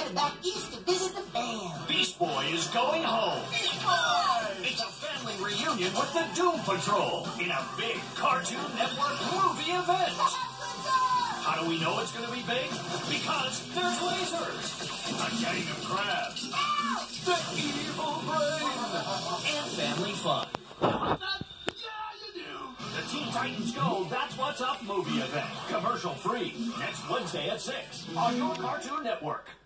headed back east to visit the fam. Beast Boy is going home. Beast Boy! It's a family reunion with the Doom Patrol in a big Cartoon Network movie event. How do we know it's going to be big? Because there's lasers, a gang of crabs, the evil brain, and family fun. The Teen Titans Go! That's What's Up movie event. Commercial free. Next Wednesday at 6 on your Cartoon Network.